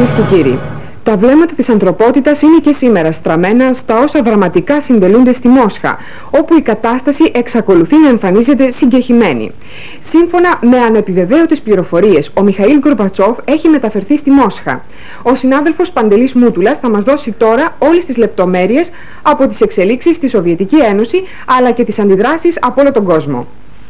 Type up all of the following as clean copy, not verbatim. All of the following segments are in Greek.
Κυρίες και κύριοι, τα βλέμματα της ανθρωπότητας είναι και σήμερα στραμμένα στα όσα δραματικά συντελούνται στη Μόσχα, όπου η κατάσταση εξακολουθεί να εμφανίζεται συγκεχημένη. Σύμφωνα με ανεπιβεβαίωτες πληροφορίες, ο Μιχαήλ Γκορμπατσόφ έχει μεταφερθεί στη Μόσχα. Ο συνάδελφος Παντελής Μούτουλας θα μας δώσει τώρα όλες τις λεπτομέρειες από τις εξελίξεις στη Σοβιετική Ένωση, αλλά και τις αντιδράσεις από όλο τον κόσμο.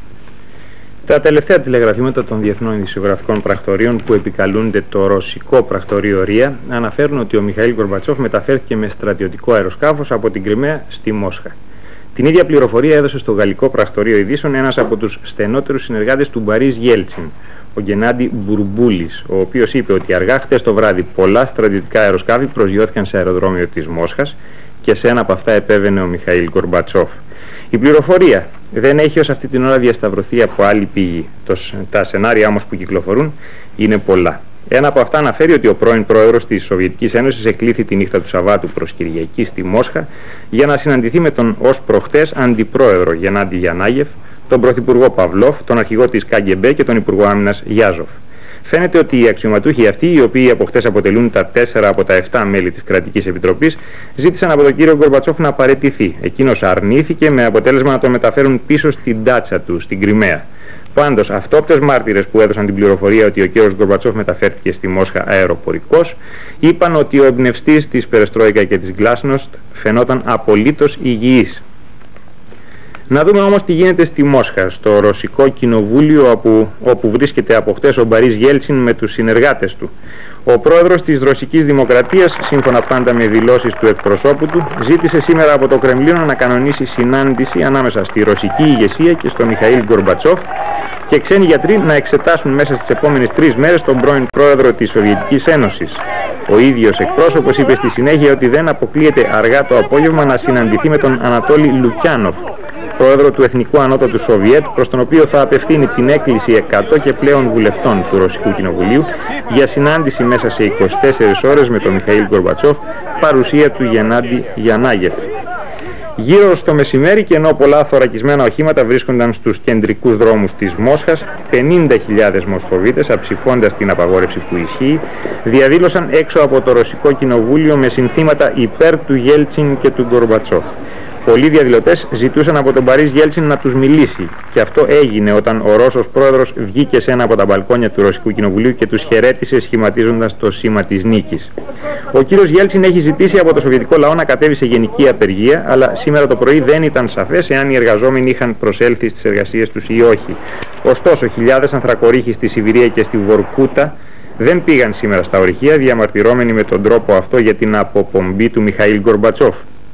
Τα τελευταία τηλεγραφήματα των διεθνών ειδησιογραφικών πρακτορείων που επικαλούνται το ρωσικό πρακτορείο ΡΙΑ αναφέρουν ότι ο Μιχαήλ Γκορμπατσόφ μεταφέρθηκε με στρατιωτικό αεροσκάφος από την Κριμαία στη Μόσχα. Την ίδια πληροφορία έδωσε στο γαλλικό πρακτορείο ειδήσεων ένας από τους στενότερους συνεργάτες του Μπαρίς Γέλτσιν, ο Γενάντι Μπουρμπούλης, ο οποίος είπε ότι αργά χτες το βράδυ πολλά στρατιωτικά αεροσκάφη προσγειώθηκαν σε αεροδρόμιο της Μόσχας και σε ένα από αυτά επέβαινε ο Μιχαήλ Γκορμπατσόφ. Η πληροφορία δεν έχει ως αυτή την ώρα διασταυρωθεί από άλλη πηγή. Τα σενάρια όμως που κυκλοφορούν είναι πολλά. Ένα από αυτά αναφέρει ότι ο πρώην πρόεδρος της Σοβιετικής Ένωσης εκλήθη τη νύχτα του Σαββάτου προς Κυριακή στη Μόσχα για να συναντηθεί με τον ως προχτές αντιπρόεδρο Γενάντι Γιανάγεφ, τον πρωθυπουργό Παυλόφ, τον αρχηγό της ΚΑΓΚΕΜΠΕ και τον υπουργό άμυνας Γιάζοφ. Φαίνεται ότι οι αξιωματούχοι αυτοί, οι οποίοι από χτες αποτελούν τα 4 από τα 7 μέλη της Κρατικής Επιτροπής, ζήτησαν από τον κύριο Γκορμπατσόφ να παραιτηθεί. Εκείνος αρνήθηκε με αποτέλεσμα να τον μεταφέρουν πίσω στην τάτσα του, στην Κριμαία. Πάντως, αυτόπτες μάρτυρες που έδωσαν την πληροφορία ότι ο κύριος Γκορμπατσόφ μεταφέρθηκε στη Μόσχα αεροπορικός, είπαν ότι ο εμπνευστής της Περεστρόικα και της Γκλάσnost φαινόταν απολύτως υγιής. Να δούμε όμως τι γίνεται στη Μόσχα, στο Ρωσικό Κοινοβούλιο, όπου βρίσκεται από χτες ο Μπαρίς Γέλτσιν με τους συνεργάτες του. Ο πρόεδρος της Ρωσικής Δημοκρατίας, σύμφωνα πάντα με δηλώσεις του εκπροσώπου του, ζήτησε σήμερα από το Κρεμλίνο να κανονίσει συνάντηση ανάμεσα στη ρωσική ηγεσία και στον Μιχαήλ Γκορμπατσόφ και ξένοι γιατροί να εξετάσουν μέσα στις επόμενες 3 μέρες τον πρώην πρόεδρο της Σοβιετικής Ένωσης. Ο ίδιος εκπρόσωπος είπε στη συνέχεια ότι δεν αποκλείεται αργά το απόγευμα να συναντηθεί με τον Ανατόλη Λουκιάνοφ, πρόεδρο του Εθνικού Ανώτατου Σοβιέτ, προς τον οποίο θα απευθύνει την έκκληση 100 και πλέον βουλευτών του Ρωσικού Κοινοβουλίου για συνάντηση μέσα σε 24 ώρες με τον Μιχαήλ Γκορμπατσόφ, παρουσία του Γενάντι Γιανάγεφ. Γύρω στο μεσημέρι, και ενώ πολλά θωρακισμένα οχήματα βρίσκονταν στους κεντρικούς δρόμους της Μόσχας, 50.000 Μοσχοβίτες, αψηφώντας την απαγόρευση που ισχύει, διαδήλωσαν έξω από το Ρωσικό Κοινοβούλιο με συνθήματα υπέρ του Γέλτσιν και του Γκορμπατσόφ. Πολλοί διαδηλωτές ζητούσαν από τον Μπαρίς Γέλτσιν να τους μιλήσει, και αυτό έγινε όταν ο Ρώσος πρόεδρος βγήκε σε ένα από τα μπαλκόνια του Ρωσικού Κοινοβουλίου και τους χαιρέτησε σχηματίζοντας το σήμα της νίκης. Ο κύριος Γέλτσιν έχει ζητήσει από το σοβιετικό λαό να κατέβει σε γενική απεργία, αλλά σήμερα το πρωί δεν ήταν σαφές εάν οι εργαζόμενοι είχαν προσέλθει στις εργασίες τους ή όχι. Ωστόσο, χιλιάδες ανθρακορίχοι στη Σιβηρία και στη Βορκούτα δεν πήγαν σήμερα στα ορυχεία, διαμαρτυρώμενοι με τον τρόπο αυτό για την αποπομπή του Μιχαήλ Γκορμπατσόφ.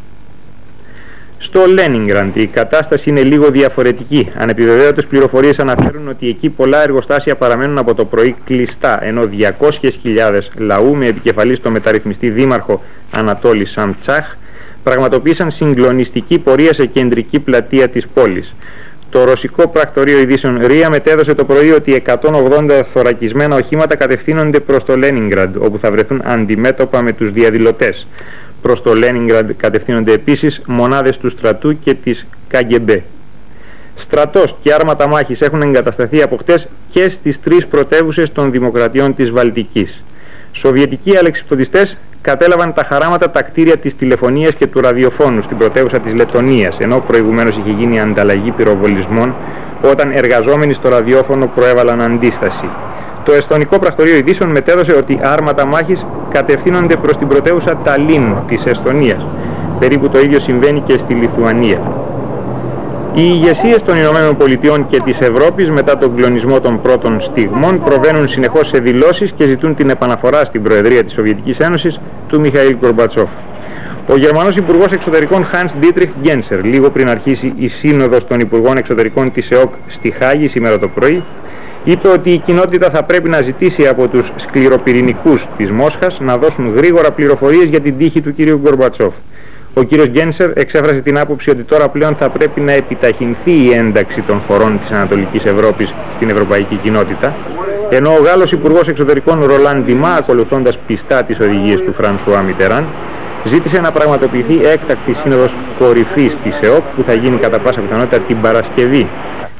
Στο Λένινγκραντ η κατάσταση είναι λίγο διαφορετική. Ανεπιβεβαίωτες πληροφορίες αναφέρουν ότι εκεί πολλά εργοστάσια παραμένουν από το πρωί κλειστά, ενώ 200.000 λαού με επικεφαλής το μεταρρυθμιστή δήμαρχο Ανατόλη Σαμτσάχ πραγματοποίησαν συγκλονιστική πορεία σε κεντρική πλατεία της πόλης. Το ρωσικό πρακτορείο ειδήσεων ΡΙΑ μετέδωσε το πρωί ότι 180 θωρακισμένα οχήματα κατευθύνονται προς το Λένινγκραντ, όπου θα βρεθούν αντιμέτωπα με τους διαδηλωτές. Προς το Λένινγκραντ κατευθύνονται επίσης μονάδες του στρατού και της ΚΑΓΚΕΜΠΕ. Στρατός και άρματα μάχης έχουν εγκατασταθεί από χτες και στις 3 πρωτεύουσες των δημοκρατιών της Βαλτικής. Σοβιετικοί αλεξιπτωτιστές κατέλαβαν τα χαράματα τα κτίρια της τηλεφωνίας και του ραδιοφώνου στην πρωτεύουσα της Λεττονίας, ενώ προηγουμένως είχε γίνει ανταλλαγή πυροβολισμών όταν εργαζόμενοι στο ραδιόφωνο προέβαλαν αντίσταση. Το εστονικό πρακτορείο ειδήσεων μετέδωσε ότι άρματα μάχης κατευθύνονται προς την πρωτεύουσα Ταλίν της Εστονίας. Περίπου το ίδιο συμβαίνει και στη Λιθουανία. Οι ηγεσίες των Ηνωμένων Πολιτειών και της Ευρώπης μετά τον κλονισμό των πρώτων στιγμών προβαίνουν συνεχώς σε δηλώσεις και ζητούν την επαναφορά στην Προεδρία της Σοβιετικής Ένωσης του Μιχαήλ Γκορμπατσόφ. Ο Γερμανός Υπουργός Εξωτερικών Hans Dietrich Genscher, λίγο πριν αρχίσει η Σύνοδος των Υπουργών Εξωτερικών της ΕΟΚ στη Χάγη σήμερα το πρωί, είπε ότι η κοινότητα θα πρέπει να ζητήσει από τους σκληροπυρηνικούς της Μόσχας να δώσουν γρήγορα πληροφορίες για την τύχη του κ. Γκορμπατσόφ. Ο κ. Γκένσερ εξέφρασε την άποψη ότι τώρα πλέον θα πρέπει να επιταχυνθεί η ένταξη των χωρών της Ανατολικής Ευρώπης στην ευρωπαϊκή κοινότητα, ενώ ο Γάλλος Υπουργός Εξωτερικών Ρολάν Ντιμά, ακολουθώντας πιστά τις οδηγίες του Φρανσουά Μιτεράν, ζήτησε να πραγματοποιηθεί έκτακτη σύνοδος κορυφής της ΕΟΚ που θα γίνει κατά πάσα πιθανότητα την Παρασκευή.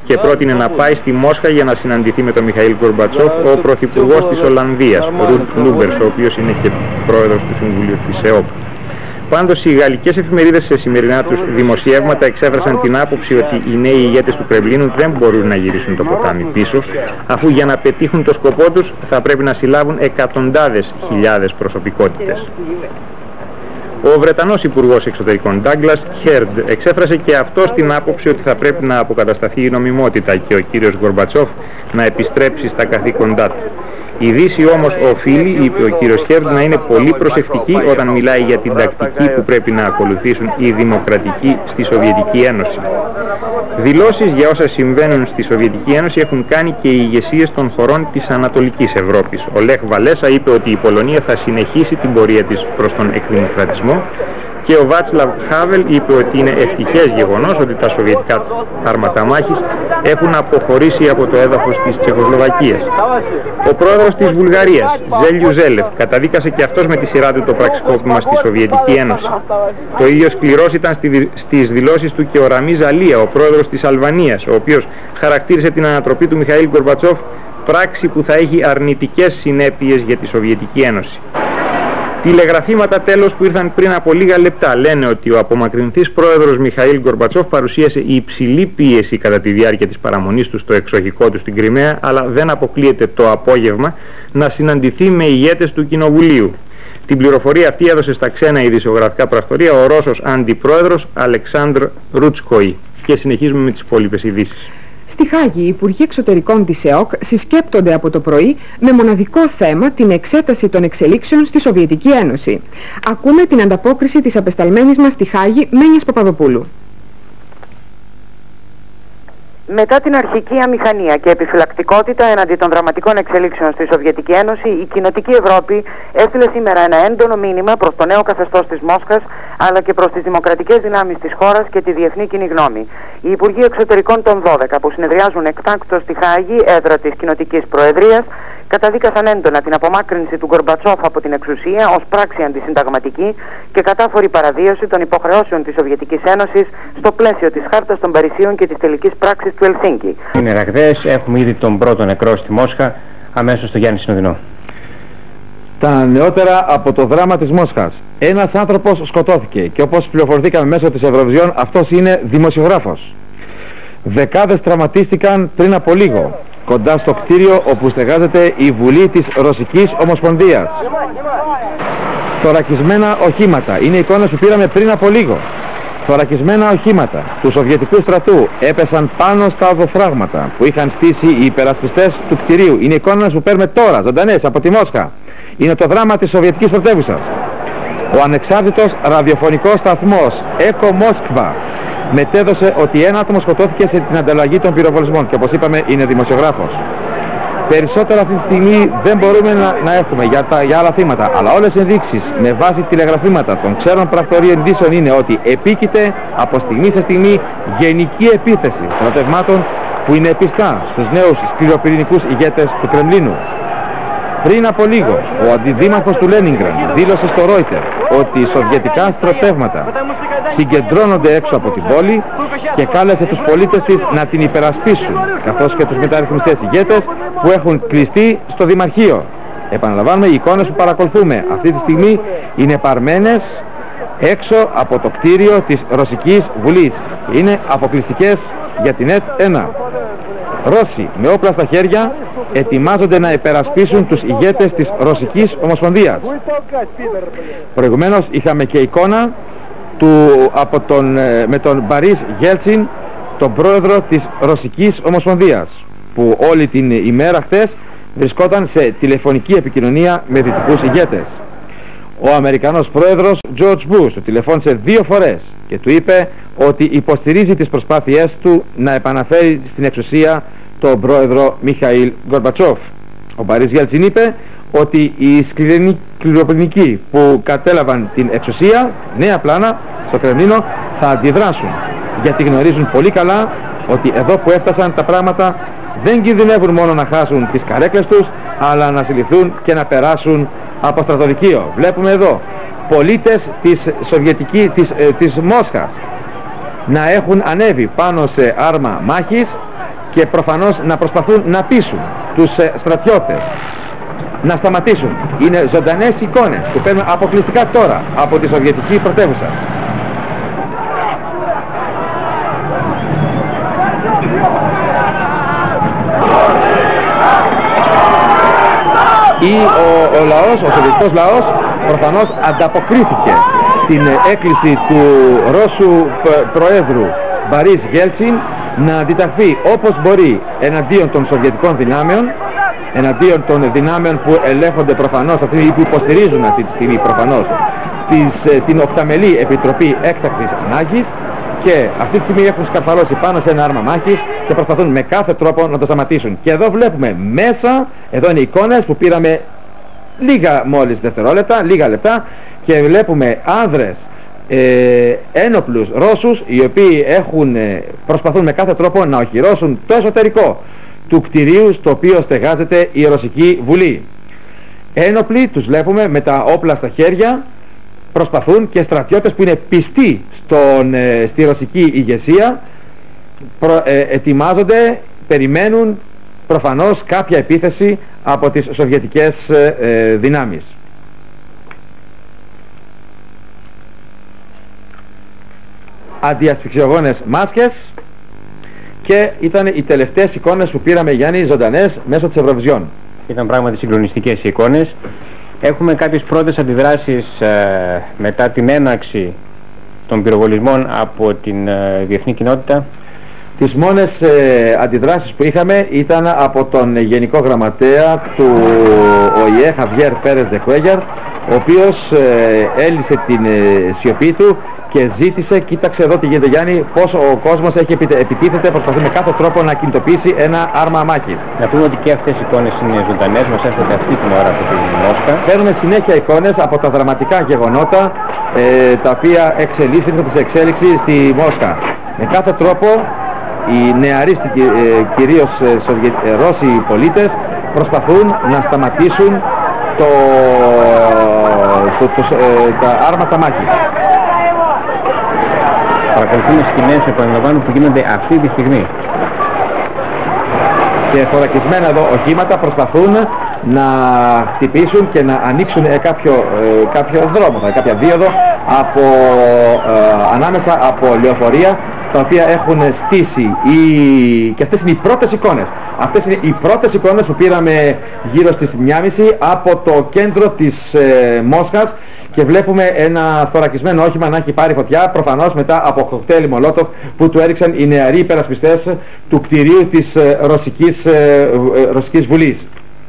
και πρότεινε να πάει στη Μόσχα για να συναντηθεί με τον Μιχαήλ Γκορμπατσόφ ο πρωθυπουργός της Ολλανδίας, Ρουντ Λούμπερς, ο οποίος είναι και πρόεδρος του Συμβουλίου της ΕΟΚ. Πάντως οι γαλλικές εφημερίδες σε σημερινά τους δημοσιεύματα εξέφρασαν την άποψη ότι οι νέοι ηγέτες του Κρεμλίνου δεν μπορούν να γυρίσουν το ποτάμι πίσω, αφού για να πετύχουν το σκοπό τους θα πρέπει να συλλάβουν εκατοντάδες χιλιάδες προσωπικότητες. Ο Βρετανός Υπουργός Εξωτερικών Ντάγκλας Χέρντ εξέφρασε και αυτός την άποψη ότι θα πρέπει να αποκατασταθεί η νομιμότητα και ο κύριος Γκορμπατσόφ να επιστρέψει στα καθήκοντά του. Η Δύση όμως οφείλει, είπε ο κύριος Χέρντ, να είναι πολύ προσεκτική όταν μιλάει για την τακτική που πρέπει να ακολουθήσουν οι δημοκρατικοί στη Σοβιετική Ένωση. Δηλώσεις για όσα συμβαίνουν στη Σοβιετική Ένωση έχουν κάνει και οι ηγεσίες των χωρών της Ανατολικής Ευρώπης. Ο Λεχ Βαλέσα είπε ότι η Πολωνία θα συνεχίσει την πορεία της προς τον εκδημοκρατισμό και ο Βάτσλαβ Χάβελ είπε ότι είναι ευτυχές γεγονός ότι τα σοβιετικά άρματα μάχης έχουν αποχωρήσει από το έδαφος της Τσεχοσλοβακίας. Ο πρόεδρος της Βουλγαρίας, Ζέλιου Ζέλεφ, καταδίκασε και αυτός με τη σειρά του το πραξικόπημα στη Σοβιετική Ένωση. Το ίδιο σκληρός ήταν στις δηλώσεις του και ο Ραμίζ Αλία, ο πρόεδρος της Αλβανίας, ο οποίος χαρακτήρισε την ανατροπή του Μιχαήλ Γκορμπατσόφ πράξη που θα έχει αρνητικές συνέπειες για τη Σοβιετική Ένωση. Τηλεγραφήματα τέλος που ήρθαν πριν από λίγα λεπτά λένε ότι ο απομακρυνθής πρόεδρος Μιχαήλ Γκορμπατσόφ παρουσίασε υψηλή πίεση κατά τη διάρκεια της παραμονής του στο εξοχικό του στην Κριμαία, αλλά δεν αποκλείεται το απόγευμα να συναντηθεί με ηγέτες του Κοινοβουλίου. Την πληροφορία αυτή έδωσε στα ξένα ειδησιογραφικά πρακτορία ο Ρώσος αντιπρόεδρος Αλεξάνδρ Ρούτσκοϊ. Και συνεχίζουμε με τις υπόλοιπες ειδήσεις. Στη Χάγη, οι Υπουργοί Εξωτερικών της ΕΟΚ συσκέπτονται από το πρωί με μοναδικό θέμα την εξέταση των εξελίξεων στη Σοβιετική Ένωση. Ακούμε την ανταπόκριση της απεσταλμένης μας στη Χάγη, Μένιας Παπαδοπούλου. Μετά την αρχική αμηχανία και επιφυλακτικότητα εναντί των δραματικών εξελίξεων στη Σοβιετική Ένωση, η κοινοτική Ευρώπη έστειλε σήμερα ένα έντονο μήνυμα προς το νέο καθεστώς της Μόσχας, αλλά και προς τις δημοκρατικές δυνάμεις της χώρας και τη διεθνή κοινή γνώμη. Οι Υπουργοί Εξωτερικών των 12 που συνεδριάζουν εκτάκτως στη Χάγη, έδρα της κοινοτικής Προεδρίας, καταδίκασαν έντονα την απομάκρυνση του Γκορμπατσόφ από την εξουσία ως πράξη αντισυνταγματική και κατάφορη παραβίαση των υποχρεώσεων της Σοβιετικής Ένωσης στο πλαίσιο της Χάρτας των Παρισίων και της τελικής πράξης του Ελσίνκη. Είναι ραγδαίες, έχουμε ήδη τον πρώτο νεκρό στη Μόσχα, αμέσως στο Γιάννη Συνοδεινό. Τα νεότερα από το δράμα της Μόσχας. Ένας άνθρωπος σκοτώθηκε και όπως πληροφορηθήκαμε μέσω της Ευρωβιζιόν, αυτός είναι δημοσιογράφος. Δεκάδες τραυματίστηκαν πριν από λίγο, κοντά στο κτίριο όπου στεγάζεται η Βουλή της Ρωσικής Ομοσπονδίας. Θωρακισμένα οχήματα, είναι εικόνες που πήραμε πριν από λίγο. Θωρακισμένα οχήματα του Σοβιετικού στρατού έπεσαν πάνω στα οδοφράγματα που είχαν στήσει οι υπερασπιστές του κτηρίου. Είναι εικόνες που παίρνουμε τώρα, ζωντανές, από τη Μόσχα. Είναι το δράμα της Σοβιετικής πρωτεύουσας. Ο ανεξάρτητος ραδιοφωνικός σταθμός Echo Moskva μετέδωσε ότι ένα άτομο σκοτώθηκε σε την ανταλλαγή των πυροβολισμών και όπως είπαμε είναι δημοσιογράφος. Περισσότερα αυτή τη στιγμή δεν μπορούμε να έχουμε για άλλα θύματα, αλλά όλες οι ενδείξεις με βάση τηλεγραφήματα των ξένων πρακτορείων ειδήσεων είναι ότι επίκειται από στιγμή σε στιγμή γενική επίθεση στρατευμάτων που είναι πιστά στους νέους σκληροπυρηνικούς ηγέτες του Κρεμλίνου. Πριν από λίγο, ο αντιδήμαρχος του Λένινγκραντ δήλωσε στο Reuters ότι οι σοβιετικά στρατεύματα συγκεντρώνονται έξω από την πόλη και κάλεσε τους πολίτες της να την υπερασπίσουν, καθώς και τους μεταρρυθμιστές ηγέτες που έχουν κλειστεί στο Δημαρχείο. Επαναλαμβάνουμε, οι εικόνες που παρακολουθούμε αυτή τη στιγμή είναι παρμένες έξω από το κτίριο της Ρωσικής Βουλής. Είναι αποκλειστικές για την ΕΤ1. Ρώσοι με όπλα στα χέρια ετοιμάζονται να υπερασπίσουν τους ηγέτες της Ρωσικής Ομοσπονδίας. Προηγουμένως είχαμε και εικόνα με τον Μπαρίς Γέλτσιν, τον πρόεδρο της Ρωσικής Ομοσπονδίας, που όλη την ημέρα χθες βρισκόταν σε τηλεφωνική επικοινωνία με δυτικούς ηγέτες. Ο Αμερικανός πρόεδρος George Bush του τηλεφώνησε 2 φορές και του είπε ότι υποστηρίζει τις προσπάθειές του να επαναφέρει στην εξουσία τον πρόεδρο Μιχαήλ Γκορμπατσόφ. Ο Μπαρίς Γέλτσιν είπε ότι οι σκληροπυρηνικοί που κατέλαβαν την εξουσία, νέα πλάνα στο Κρεμλίνο, θα αντιδράσουν, γιατί γνωρίζουν πολύ καλά ότι εδώ που έφτασαν τα πράγματα δεν κινδυνεύουν μόνο να χάσουν τις καρέκλες τους, αλλά να συλληφθούν και να περάσουν από στρατοδικείο. Βλέπουμε εδώ πολίτες της Μόσχας να έχουν ανέβει πάνω σε άρμα μάχης και προφανώς να προσπαθούν να πείσουν τους στρατιώτες να σταματήσουν. Είναι ζωντανές εικόνες που παίρνουν αποκλειστικά τώρα από τη Σοβιετική πρωτεύουσα. Ο λαός, ο σοβιετικός λαός προφανώς ανταποκρίθηκε στην έκκληση του Ρώσου Προέδρου Μπαρίς Γέλτσιν να αντιταχθεί όπως μπορεί εναντίον των σοβιετικών δυνάμεων, εναντίον των δυνάμεων που ελέγχονται προφανώς αυτή ή που υποστηρίζουν αυτή τη στιγμή προφανώς την οκταμελή επιτροπή έκτακτης ανάγκης, και αυτή τη στιγμή έχουν σκαρφαλώσει πάνω σε ένα άρμα μάχης και προσπαθούν με κάθε τρόπο να το σταματήσουν. Και εδώ βλέπουμε μέσα, εδώ είναι εικόνες που πήραμε λίγα μόλις δευτερόλεπτα, λίγα λεπτά, και βλέπουμε άνδρες ένοπλους Ρώσους οι οποίοι προσπαθούν με κάθε τρόπο να οχυρώσουν το εσωτερικό του κτηρίου στο οποίο στεγάζεται η Ρωσική Βουλή. Ένοπλοι τους βλέπουμε με τα όπλα στα χέρια, προσπαθούν, και στρατιώτες που είναι πιστοί στη ρωσική ηγεσία ετοιμάζονται, περιμένουν προφανώς κάποια επίθεση από τις σοβιετικές δυνάμεις. Αντιασφυξιογόνες μάσκες, και ήταν οι τελευταίες εικόνες που πήραμε, Γιάννη, ζωντανές μέσω της Ευρωβιζιόν. Ήταν πράγματι συγκλονιστικές οι εικόνες. Έχουμε κάποιες πρώτες αντιδράσεις μετά την έναρξη των πυροβολισμών από την διεθνή κοινότητα. Τις μόνες αντιδράσεις που είχαμε ήταν από τον Γενικό Γραμματέα του ΟΗΕ, Χαβιέρ Πέρες Δε Κουέγιαρ, ο οποίος έλυσε την σιωπή του και ζήτησε, κοίταξε εδώ τι γίνεται, Γιάννη, πως ο κόσμος επιτίθεται, προσπαθεί με κάθε τρόπο να κινητοποιήσει ένα άρμα μάχης. Να πούμε ότι και αυτές οι εικόνες είναι ζωντανές, μας έρχονται αυτή την ώρα από τη Μόσχα. Παίρνουμε συνέχεια εικόνες από τα δραματικά γεγονότα τα οποία βρίσκονται σε εξέλιξη στη Μόσχα. Με κάθε τρόπο οι νεαροί, κυρίως Ρώσοι πολίτες, προσπαθούν να σταματήσουν τα άρματα μάχης. Παρακολουθούμε σκηνές, επαναλαμβάνω, που γίνονται αυτή τη στιγμή. Και θωρακισμένα εδώ οχήματα προσπαθούν να χτυπήσουν και να ανοίξουν κάποιο δρόμο, κάποια δίωδο ανάμεσα από λεωφορεία τα οποία έχουν στήσει και αυτές είναι οι πρώτες εικόνες. Αυτές είναι οι πρώτες εικόνες που πήραμε γύρω στις 1:30 από το κέντρο της Μόσχας, και βλέπουμε ένα θωρακισμένο όχημα να έχει πάρει φωτιά, προφανώς μετά από κοκτέιλ Μολότοφ που του έριξαν οι νεαροί υπερασπιστές του κτηρίου της Ρωσικής Βουλής.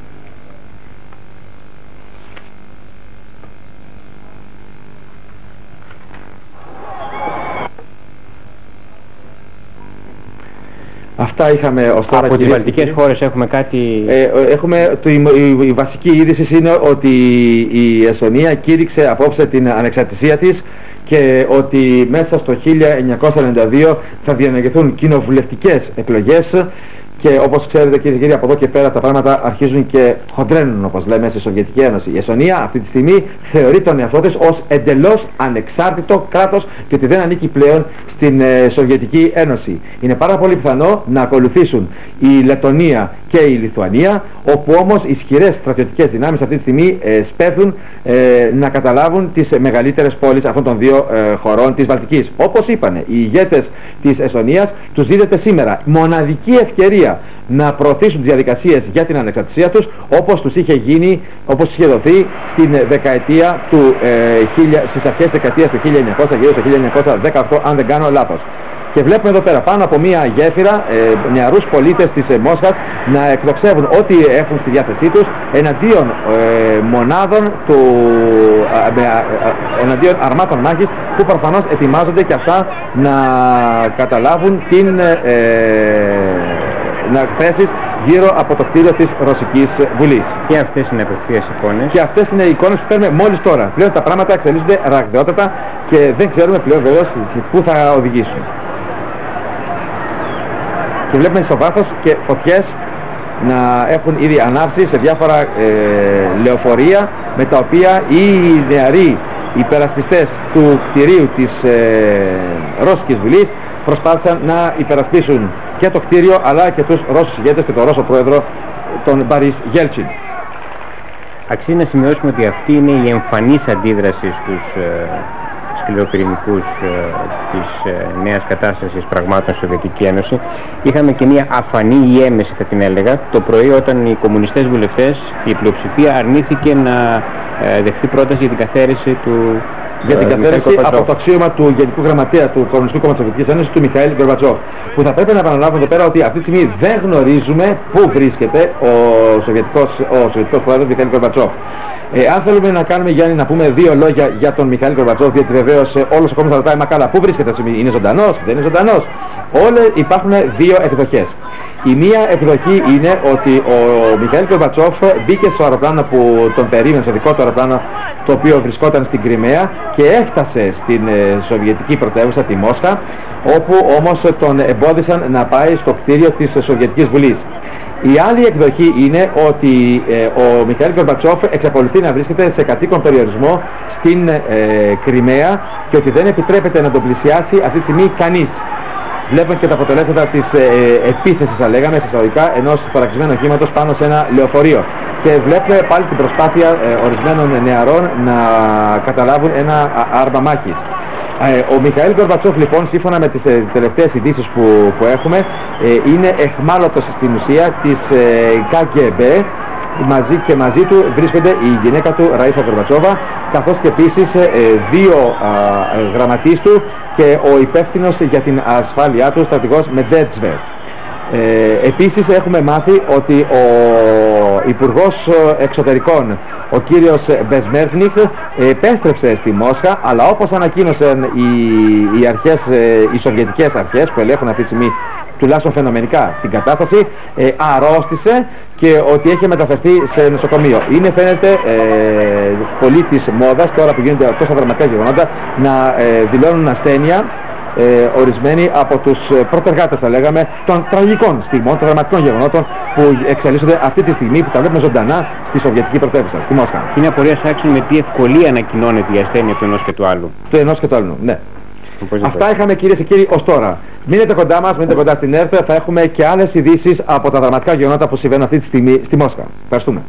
Αυτά είχαμε ως τώρα. Από τις βαλτικές χώρες έχουμε κάτι... Η βασική είδηση είναι ότι η Εσθονία κήρυξε απόψε την ανεξαρτησία της και ότι μέσα στο 1992 θα διενεργηθούν κοινοβουλευτικές εκλογές. Και όπως ξέρετε, κύριε και κύριοι, από εδώ και πέρα τα πράγματα αρχίζουν και χοντρένουν, όπως λέμε, στη Σοβιετική Ένωση. Η Εσθονία αυτή τη στιγμή θεωρεί τον εαυτό της ως εντελώς ανεξάρτητο κράτος και ότι δεν ανήκει πλέον στην Σοβιετική Ένωση. Είναι πάρα πολύ πιθανό να ακολουθήσουν η Λετονία και η Λιθουανία, όπου όμως ισχυρές στρατιωτικές δυνάμεις αυτή τη στιγμή σπέβδουν να καταλάβουν τις μεγαλύτερες πόλεις αυτών των δύο χωρών της Βαλτικής. Όπως είπανε οι ηγέτες της Εσθονίας, τους δίδεται σήμερα μοναδική ευκαιρία να προωθήσουν τις διαδικασίες για την ανεξαρτησία τους, όπως τους είχε γίνει, όπως είχε δοθεί στις αρχές της δεκαετίας του 1900, γύρω στο 1918, αν δεν κάνω λάθος. Και βλέπουμε εδώ πέρα πάνω από μία γέφυρα νεαρούς πολίτες της Μόσχας να εκτοξεύουν ό,τι έχουν στη διάθεσή τους εναντίον μονάδων εναντίον αρμάτων μάχης που προφανώς ετοιμάζονται και αυτά να καταλάβουν θέσεις γύρω από το κτίριο της Ρωσικής Βουλής. Και αυτές είναι απευθείας εικόνες. Και αυτές είναι οι εικόνες που παίρνουμε μόλις τώρα. Πλέον τα πράγματα εξελίσσονται ραγδαιότατα και δεν ξέρουμε πλέον βεβαίως πού θα οδηγήσουν. Και βλέπουμε στο βάθος και φωτιές να έχουν ήδη ανάψει σε διάφορα λεωφορεία, με τα οποία οι νεαροί υπερασπιστές του κτηρίου της Ρώσικης Βουλής προσπάθησαν να υπερασπίσουν και το κτίριο αλλά και τους Ρώσους ηγέτες και τον Ρώσο πρόεδρο, τον Μπαρίς Γέλτσιν. Αξίζει να σημειώσουμε ότι αυτή είναι η εμφανής αντίδραση στους σκληροπυρηνικούς της νέας κατάστασης πραγμάτων στη Σοβιετική Ένωση. Είχαμε και μια αφανή ή έμεση, θα την έλεγα, το πρωί όταν οι κομμουνιστές βουλευτές, η πλειοψηφία αρνήθηκε να δεχθεί πρόταση για την καθαίρεση του από το αξίωμα του Γενικού Γραμματέα του Κομμουνιστικού Κόμματος της Σοβιετικής Ένωσης, του Μιχαήλ Γκορμπατσόφ. Που θα πρέπει να επαναλάβουμε εδώ πέρα ότι αυτή τη στιγμή δεν γνωρίζουμε πού βρίσκεται ο Σοβιετικός πρόεδρος Μιχαήλ Γκορμπατσόφ. Αν θέλουμε να κάνουμε, Γιάννη, να πούμε δύο λόγια για τον Μιχαήλ Γκορμπατσόφ, διότι βεβαίως όλος ο κόσμος θα ρωτάει, μα καλά, πού βρίσκεται αυτή τη στιγμή, είναι ζωντανός, δεν είναι ζωντανός. Υπάρχουν δύο εκδοχές. Η μία εκδοχή είναι ότι ο Μιχαήλ Γκορμπατσόφ μπήκε στο αεροπλάνο που τον περίμενε, στο δικό του αεροπλάνο, το οποίο βρισκόταν στην Κριμαία και έφτασε στην Σοβιετική πρωτεύουσα, τη Μόσχα, όπου όμως τον εμπόδισαν να πάει στο κτίριο της Σοβιετικής Βουλής. Η άλλη εκδοχή είναι ότι ο Μιχαήλ Γκορμπατσόφ εξακολουθεί να βρίσκεται σε κατοίκον περιορισμό στην Κριμαία και ότι δεν επιτρέπεται να τον πλησιάσει αυτή τη στιγμή κανείς. Βλέπουμε και τα αποτελέσματα της επίθεσης, θα λέγαμε, εισαγωγικά, ενός θωρακισμένου οχήματος πάνω σε ένα λεωφορείο. Και βλέπουμε πάλι την προσπάθεια ορισμένων νεαρών να καταλάβουν ένα άρμα μάχης. Ο Μιχαήλ Γκορμπατσόφ, λοιπόν, σύμφωνα με τις τελευταίες ειδήσεις που έχουμε, είναι εχμάλωτος στην ουσία της KGB. Μαζί του βρίσκονται η γυναίκα του Ραΐσα Γκορμπατσόβα, καθώς και επίσης δύο γραμματείς του και ο υπεύθυνος για την ασφάλειά του, στρατηγός Μεντέτσβερ. Επίσης έχουμε μάθει ότι ο Υπουργός Εξωτερικών, ο κύριος Μπεσμέρνιχ, επέστρεψε στη Μόσχα, αλλά όπως ανακοίνωσαν οι σοβιετικές αρχές που ελέγχουν αυτή τη στιγμή τουλάχιστον φαινομενικά την κατάσταση, αρρώστησε και ότι έχει μεταφερθεί σε νοσοκομείο. Είναι, φαίνεται, πολύ της μόδας τώρα που γίνονται τόσα δραματικά γεγονότα να δηλώνουν ασθένεια ορισμένοι από τους πρωτεργάτες, θα λέγαμε, των τραγικών στιγμών, των δραματικών γεγονότων που εξελίσσονται αυτή τη στιγμή, που τα βλέπουμε ζωντανά στη Σοβιετική πρωτεύουσα, στη Μόσχα. Είναι απορίας άξιων με τι ευκολία ανακοινώνεται η ασθένεια του ενός και του άλλου. Του ενός και του άλλου, ναι. Αυτά είχαμε, κυρίες και κύριοι, ως τώρα. Μείνετε κοντά μας, μείνετε κοντά στην ΕΡΤ, θα έχουμε και άλλες ειδήσεις από τα δραματικά γεγονότα που συμβαίνουν αυτή τη στιγμή στη Μόσχα. Ευχαριστούμε.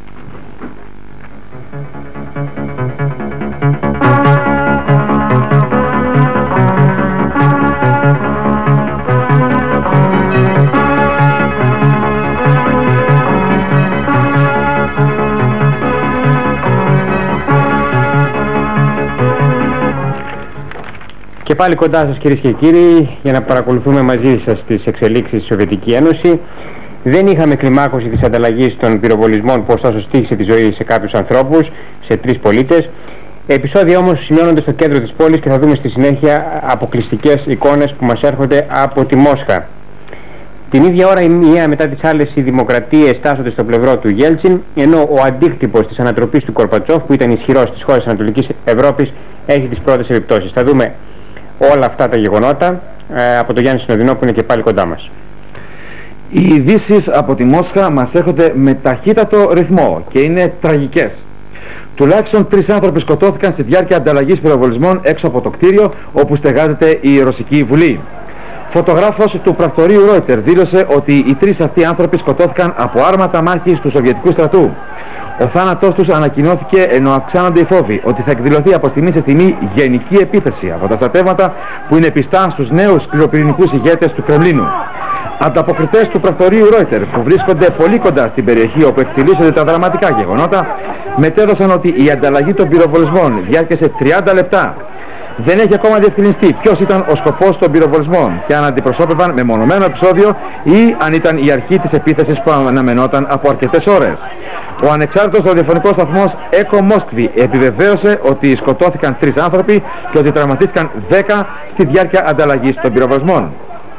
Και πάλι κοντά σας, κυρίες και κύριοι, για να παρακολουθούμε μαζί σας τις εξελίξεις στη Σοβιετική Ένωση. Δεν είχαμε κλιμάκωση της ανταλλαγής των πυροβολισμών που ωστόσο στοίχησε τη ζωή σε κάποιους ανθρώπους, σε 3 πολίτες. Επεισόδια όμως σημειώνονται στο κέντρο της πόλης και θα δούμε στη συνέχεια αποκλειστικές εικόνες που μας έρχονται από τη Μόσχα. Την ίδια ώρα, η μία μετά τις άλλες, οι δημοκρατίες τάσσονται στο πλευρό του Γέλτσιν, ενώ ο αντίκτυπος της ανατροπής του Γκορμπατσόφ, που ήταν ισχυρός στις χώρες της Ανατολικής Ευρώπης, έχει τις πρώτες επιπτώσεις. Θα δούμε όλα αυτά τα γεγονότα από τον Γιάννη Συνοδεινό, που είναι και πάλι κοντά μας. Οι ειδήσεις από τη Μόσχα μας έρχονται με ταχύτατο ρυθμό και είναι τραγικές. Τουλάχιστον 3 άνθρωποι σκοτώθηκαν στη διάρκεια ανταλλαγής πυροβολισμών έξω από το κτίριο όπου στεγάζεται η Ρωσική Βουλή. Φωτογράφος του πρακτορείου Reuters δήλωσε ότι οι 3 αυτοί άνθρωποι σκοτώθηκαν από άρματα μάχης του Σοβιετικού στρατού. Ο θάνατός τους ανακοινώθηκε ενώ αυξάνονται οι φόβοι ότι θα εκδηλωθεί από στιγμή σε στιγμή γενική επίθεση από τα στρατεύματα που είναι πιστά στους νέους σκληροπυρηνικούς ηγέτες του Κρεμλίνου. Ανταποκριτές του πρακτορείου Reuters, που βρίσκονται πολύ κοντά στην περιοχή όπου εκτιλήσονται τα δραματικά γεγονότα, μετέδωσαν ότι η ανταλλαγή των πυροβολισμών διάρκεσε 30 λεπτά. Δεν έχει ακόμα διευκρινιστεί ποιος ήταν ο σκοπός των πυροβολισμών και αν αντιπροσώπευαν μεμονωμένο επεισόδιο ή αν ήταν η αρχή της επίθεσης που αναμενόταν από αρκετές ώρες. Ο ανεξάρτητος ραδιοφωνικός σταθμός Echo Moskvi επιβεβαίωσε ότι σκοτώθηκαν 3 άνθρωποι και ότι τραυματίστηκαν 10 στη διάρκεια ανταλλαγής των πυροβολισμών.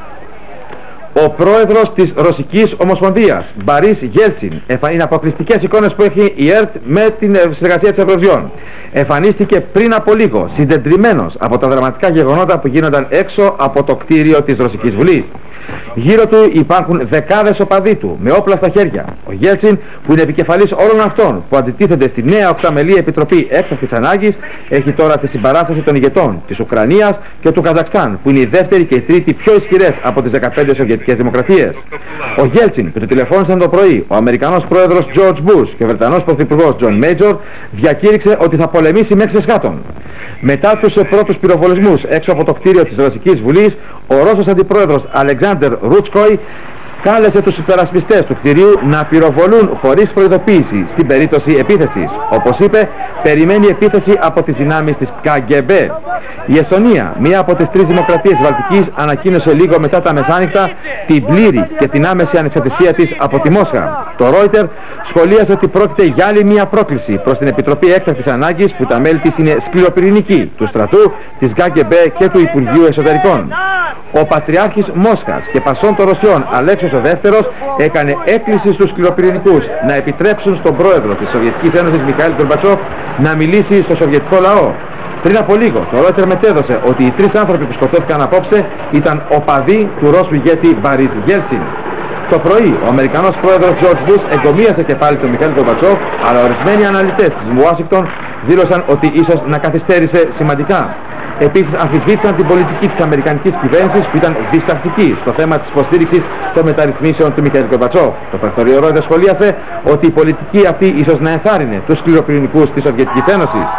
Ο πρόεδρος της Ρωσικής Ομοσπονδίας, Μπαρίς Γέλτσιν, είναι αποκλειστικές εικόνες που έχει η ΕΡΤ με την συνεργασία της Ευρωβιών. Εμφανίστηκε πριν από λίγο, συντετριμμένος από τα δραματικά γεγονότα που γίνονταν έξω από το κτίριο της Ρωσικής Βουλής. Γύρω του υπάρχουν δεκάδες οπαδοί του με όπλα στα χέρια. Ο Γέλτσιν, που είναι επικεφαλής όλων αυτών που αντιτίθενται στη νέα οκταμελή επιτροπή έκτακτης ανάγκης, έχει τώρα τη συμπαράσταση των ηγετών της Ουκρανίας και του Καζακστάν, που είναι η δεύτερη και η τρίτη πιο ισχυρές από τις 15 σοβιετικές δημοκρατίες. Ο Γέλτσιν, που του τηλεφώνησαν το πρωί ο Αμερικανός πρόεδρος George Bush και ο Βρετανός πρωθυπουργός John Major, διακήρυξε ότι θα πολεμήσει μέχρι εσχάτων. Μετά τους πρώτους πυροβολισμούς έξω από το κτίριο της Ρωσικής Βουλής, ο Ρώσος αντιπρόεδρος Αλεξάνδερ Ρούτσκοϊ κάλεσε τους υπερασπιστές του κτηρίου να πυροβολούν χωρίς προειδοποίηση στην περίπτωση επίθεσης. Όπως είπε, περιμένει επίθεση από τις δυνάμεις της KGB. Η Εστονία, μία από τις 3 δημοκρατίες Βαλτικής, ανακοίνωσε λίγο μετά τα μεσάνυχτα την πλήρη και την άμεση ανεξαρτησία της από τη Μόσχα. Το Reuters σχολίασε ότι πρόκειται για άλλη μία πρόκληση προς την Επιτροπή Έκτακτης Ανάγκης, που τα μέλη της είναι σκληροπυρηνικοί, του στρατού, της KGB και του Υπουργείου Εσωτερικών. Ο Πατριάρχης Μόσχας και Πασών των Ρωσιών, Αλέξος ο Δεύτερος, έκανε έκκληση στους σκληροπυρηνικούς να επιτρέψουν στον πρόεδρο της Σοβιετικής Ένωσης Μιχαήλ Γκορμπατσόφ να μιλήσει στο σοβιετικό λαό. Πριν από λίγο, το Reuters μετέδωσε ότι οι 3 άνθρωποι που σκοτώθηκαν απόψε ήταν οπαδοί του Ρώσου ηγέτη Μπαρίς Γέλτσιν. Το πρωί, ο Αμερικανός πρόεδρος George Bush εγκομίασε και πάλι τον Μιχαήλ Γκορμπατσόφ, αλλά ορισμένοι αναλυτές της Ουάσιγκτον δήλωσαν ότι ίσως να καθυστέρησε σημαντικά. Επίσης αμφισβήτησαν την πολιτική της αμερικανικής κυβέρνησης, που ήταν διστακτική στο θέμα της υποστήριξης των μεταρρυθμίσεων του Μιχαήλ Γκορμπατσόφ. Το πρακτορείο Reuters σχολίασε ότι η πολιτική αυτή ίσως να ενθάρρυνε τους σκληροπυρηνικούς της Σοβιετικής Ένωσης.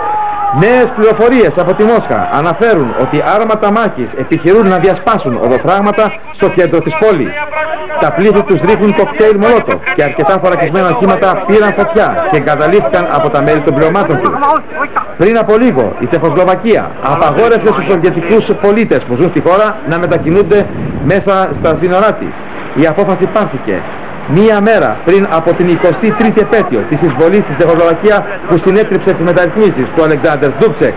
Νέες πληροφορίες από τη Μόσχα αναφέρουν ότι άρματα μάχης επιχειρούν να διασπάσουν οδοφράγματα στο κέντρο της πόλης. Τα πλήθη τους ρίχνουν κοκτέιλ Μολότοφ και αρκετά θωρακισμένα οχήματα πήραν φωτιά και εγκαταλείφθηκαν από τα μέλη των πληρωμάτων τους. Πριν από λίγο, η Τσεχοσλοβακία απαγόρευσε στους σοβιετικούς πολίτες που ζουν στη χώρα να μετακινούνται μέσα στα σύνορά της. Η απόφαση πάρθηκε μία μέρα πριν από την 23η επέτειο της εισβολής της Τσεχοσλοβακία, που συνέτριψε τις μεταρρυθμίσεις του Αλεξάνδερ Ντούμπτσεκ.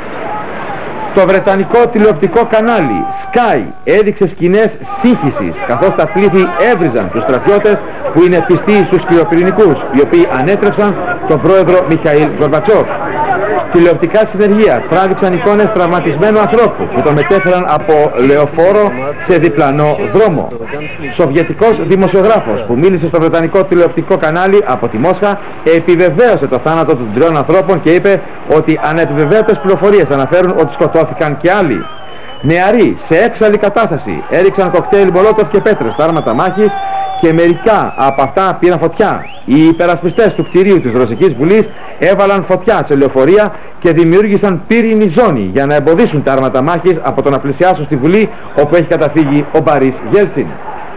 Το βρετανικό τηλεοπτικό κανάλι Sky έδειξε σκηνές σύγχυσης, καθώς τα πλήθη έβριζαν τους στρατιώτες που είναι πιστοί στους σκληροπυρηνικούς, οι οποίοι ανέτρεψαν τον πρόεδρο Μιχαήλ Γκορμπατσόφ. Τηλεοπτικά συνεργεία τράβηξαν εικόνες τραυματισμένου ανθρώπου που τον μετέφεραν από λεωφόρο σε διπλανό δρόμο. Σοβιετικός δημοσιογράφος που μίλησε στο βρετανικό τηλεοπτικό κανάλι από τη Μόσχα επιβεβαίωσε το θάνατο των 3 ανθρώπων και είπε ότι ανεπιβεβαίωτες πληροφορίες αναφέρουν ότι σκοτώθηκαν και άλλοι. Νεαροί σε έξαλλη κατάσταση έριξαν κοκτέιλ Μολότοφ και πέτρες στα άρματα μάχης και μερικά από αυτά πήραν φωτιά. Οι υπερασπιστές του κτηρίου της Ρωσικής Βουλής έβαλαν φωτιά σε λεωφορεία και δημιούργησαν πύρινη ζώνη για να εμποδίσουν τα άρματα μάχης από το να πλησιάσουν στη Βουλή, όπου έχει καταφύγει ο Μπαρίς Γέλτσιν.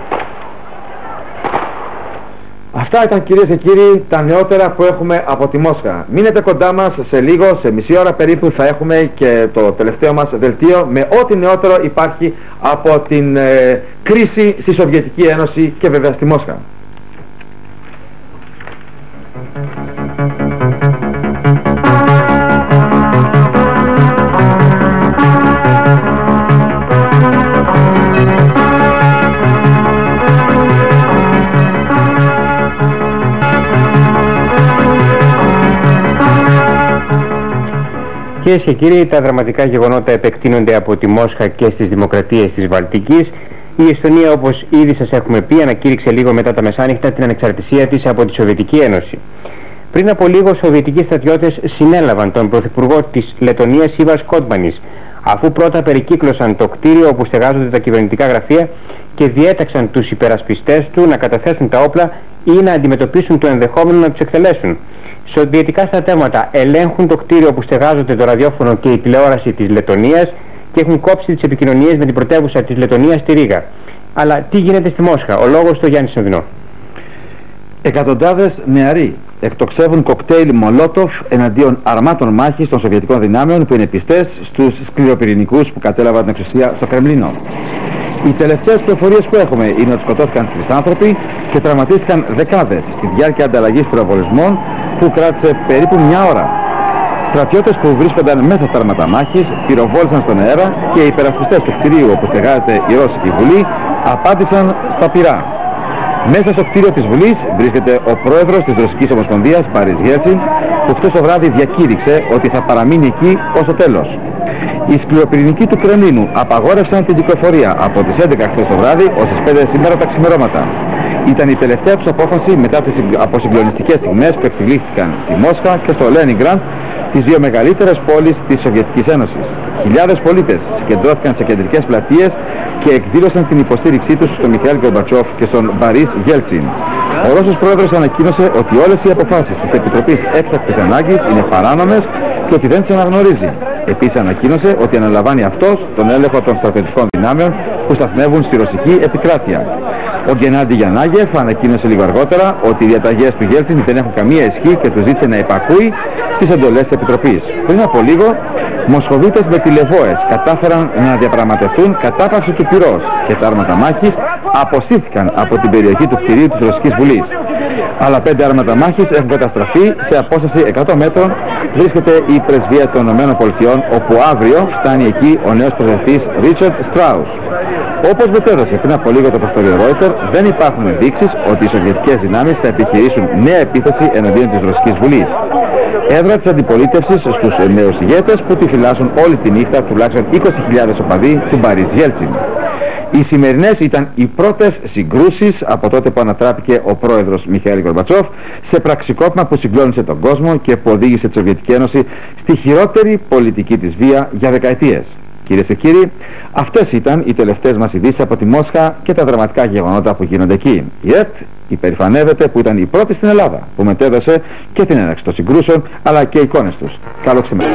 Αυτά ήταν, κυρίες και κύριοι, τα νεότερα που έχουμε από τη Μόσχα. Μείνετε κοντά μας, σε λίγο, σε μισή ώρα περίπου, θα έχουμε και το τελευταίο μας δελτίο με ό,τι νεότερο υπάρχει από την κρίση στη Σοβιετική Ένωση και βέβαια στη Μόσχα. Κυρίες και κύριοι, τα δραματικά γεγονότα επεκτείνονται από τη Μόσχα και στις δημοκρατίες της Βαλτικής. Η Εστονία, όπως ήδη σας έχουμε πει, ανακήρυξε λίγο μετά τα μεσάνυχτα την ανεξαρτησία της από τη Σοβιετική Ένωση. Πριν από λίγο, σοβιετικοί στρατιώτες συνέλαβαν τον πρωθυπουργό της Λετωνίας Ίβαρς Κότμανης, αφού πρώτα περικύκλωσαν το κτίριο όπου στεγάζονται τα κυβερνητικά γραφεία και διέταξαν τους υπερασπιστές του να καταθέσουν τα όπλα ή να αντιμετωπίσουν το ενδεχόμενο να τους εκτελέσουν. Σοβιετικά στρατεύματα ελέγχουν το κτίριο όπου στεγάζονται το ραδιόφωνο και η τηλεόραση της Λετωνίας και έχουν κόψει τις επικοινωνίες με την πρωτεύουσα της Λετωνίας στη Ρήγα. Αλλά τι γίνεται στη Μόσχα? Ο λόγος στο Γιάννη Συνδυνό. Εκατοντάδες νεαροί εκτοξεύουν κοκτέιλ Μολότοφ εναντίον αρμάτων μάχης των Σοβιετικών δυνάμεων που είναι πιστές στους σκληροπυρηνικούς που κατέλαβαν την εξουσία στο Κρεμλίνο. Οι τελευταίες πληροφορίες που έχουμε είναι ότι σκοτώθηκαν 3 άνθρωποι και τραυματίστηκαν δεκάδες στη διάρκεια ανταλλαγής πυροβολισμών που κράτησε περίπου μια ώρα. Στρατιώτες που βρίσκονταν μέσα στα άρματα μάχης πυροβόλησαν στον αέρα και οι υπερασπιστές του κτηρίου όπου στεγάζεται η Ρώσικη Βουλή απάντησαν στα πυρά. Μέσα στο κτίριο της Βουλής βρίσκεται ο πρόεδρος της Ρωσικής Ομοσπονδίας, Μπαρίς Γέλτσιν, που χτες το βράδυ διακήρυξε ότι θα παραμείνει εκεί ως το τέλος. Οι σκληροπυρηνικοί του Κρεμλίνου απαγόρευσαν την κυκλοφορία από τις 11 χθες το βράδυ ως τις 5 σήμερα τα ξημερώματα. Ήταν η τελευταία τους απόφαση μετά τις αποσυγκλονιστικές στιγμές που εκτελήθηκαν στη Μόσχα και στο Λένινγκραντ, τις δύο μεγαλύτερες πόλεις της Σοβιετικής Ένωσης. Χιλιάδες πολίτες συγκεντρώθηκαν σε κεντρικές πλατείες και εκδήλωσαν την υποστήριξή τους στον Μιχαήλ Γκορμπατσόφ και στον Μπαρίς Γέλτσιν. Ο Ρώσος πρόεδρος ανακοίνωσε ότι όλες οι αποφάσεις της Επιτροπής Έκτακτης Ανάγκης είναι παράνομες και ότι δεν τις αναγνωρίζει. Επίσης ανακοίνωσε ότι αναλαμβάνει αυτός τον έλεγχο των στρατιωτικών δυνάμεων που σταθμεύουν στη ρωσική επικράτεια. Ο Γκενάντι Γιαννάγεφ ανακοίνωσε λίγο αργότερα ότι οι διαταγές του Γέλτσιν δεν έχουν καμία ισχύ και του ζήτησε να υπακούει στις εντολές της Επιτροπής. Πριν από λίγο, Μοσχοβίτες με τηλεβόες κατάφεραν να διαπραγματευτούν κατάπαυση του πυρός και τα άρματα μάχης αποσύρθηκαν από την περιοχή του κτηρίου της Ρωσικής Βουλής. Άλλα 5 άρματα μάχης έχουν καταστραφεί. Σε απόσταση 100 μέτρων βρίσκεται η πρεσβεία των ΗΠΑ, όπου αύριο φτάνει εκεί ο νέος πρεσβευτής Ρίτσαρντ Στράους. Όπως μετέδωσε πριν από λίγο το πρακτορείο Reuters, δεν υπάρχουν ενδείξεις ότι οι σοβιετικές δυνάμεις θα επιχειρήσουν νέα επίθεση εναντίον της Ρωσικής Βουλής. Έδρα της αντιπολίτευσης στους νέους ηγέτες που τη φυλάσσουν όλη τη νύχτα τουλάχιστον 20.000 οπαδοί του Μπαρίς Γέλτσιν. Οι σημερινές ήταν οι πρώτες συγκρούσεις από τότε που ανατράπηκε ο πρόεδρος Μιχαήλ Γκορμπατσόφ σε πραξικόπημα που συγκλώνησε τον κόσμο και που οδήγησε τη Σοβιετική Ένωση στη χειρότερη πολιτική της βία για δεκαετίες. Κυρίες και κύριοι, αυτές ήταν οι τελευταίες μας ειδήσεις από τη Μόσχα και τα δραματικά γεγονότα που γίνονται εκεί. Η ΕΡΤ υπερηφανεύεται που ήταν η πρώτη στην Ελλάδα που μετέδωσε και την έναρξη των συγκρούσεων αλλά και εικόνες τους. Καλό ξημέρωμα.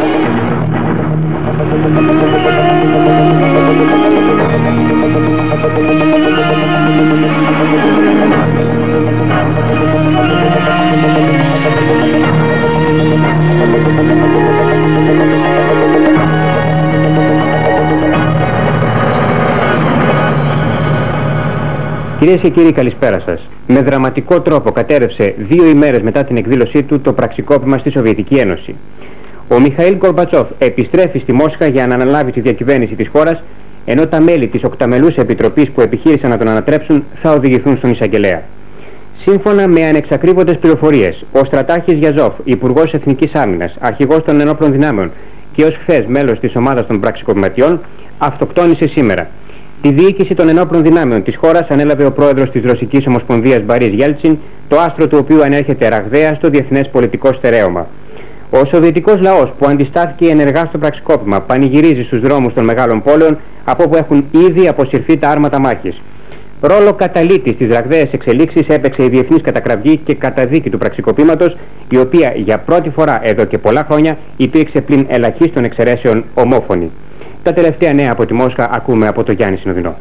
Κυρίες και κύριοι, καλησπέρα σας. Με δραματικό τρόπο κατέρευσε 2 ημέρες μετά την εκδήλωσή του το πραξικόπημα στη Σοβιετική Ένωση. Ο Μιχαήλ Γκορμπατσόφ επιστρέφει στη Μόσχα για να αναλάβει τη διακυβέρνηση της χώρας, ενώ τα μέλη της οκταμελούς επιτροπής που επιχείρησαν να τον ανατρέψουν θα οδηγηθούν στον εισαγγελέα. Σύμφωνα με ανεξακρίβωτες πληροφορίες, ο Στρατάρχης Γιαζόφ, Υπουργός Εθνικής Άμυνας, Αρχηγός των Ενόπλων Δυνάμεων και ως χθες μέλος της ομάδας των πραξικοπηματιών, αυτοκτόνησε σήμερα. Τη διοίκηση των ενόπλων δυνάμεων της χώρας ανέλαβε ο πρόεδρος της Ρωσικής Ομοσπονδίας Μπαρίς Γέλτσιν, το άστρο του οποίου ανέρχεται ραγδαία στο διεθνές πολιτικό στερέωμα. Ο σοβιετικός λαός που αντιστάθηκε ενεργά στο πραξικόπημα πανηγυρίζει στους δρόμους των μεγάλων πόλεων από όπου έχουν ήδη αποσυρθεί τα άρματα μάχης. Ρόλο καταλήτη στις ραγδαίες εξελίξεις έπαιξε η διεθνής κατακραυγή και καταδίκη του πραξικοπήματος, η οποία για πρώτη φορά εδώ και πολλά χρόνια υπήρξε πλην ελαχίστων εξαιρέσεων ομόφωνη. Τα τελευταία νέα από τη Μόσχα ακούμε από τον Γιάννη Συνοδεινό.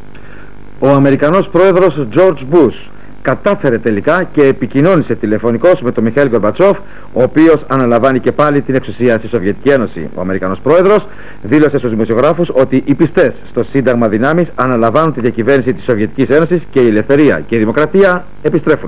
Ο Αμερικανός πρόεδρος George Bush κατάφερε τελικά και επικοινώνησε τηλεφωνικώς με τον Μιχαήλ Γκορμπατσόφ, ο οποίος αναλαμβάνει και πάλι την εξουσία στη Σοβιετική Ένωση. Ο Αμερικανός πρόεδρος δήλωσε στους δημοσιογράφους ότι οι πιστές στο Σύνταγμα Δυνάμεις αναλαμβάνουν τη διακυβέρνηση της Σοβιετικής Ένωσης και η ελευθερία και η δημοκρατία επιστρέφουν.